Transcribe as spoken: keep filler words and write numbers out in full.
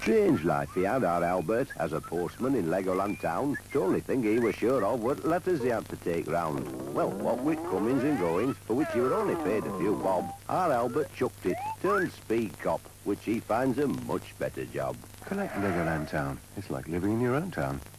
Strange life he had, our Albert, as a postman in Legoland town. The only thing he was sure of were the letters he had to take round. Well, what with comings and goings, for which he were only paid a few bob, our Albert chucked it, turned speed cop, which he finds a much better job. I like Legoland town. It's like living in your own town.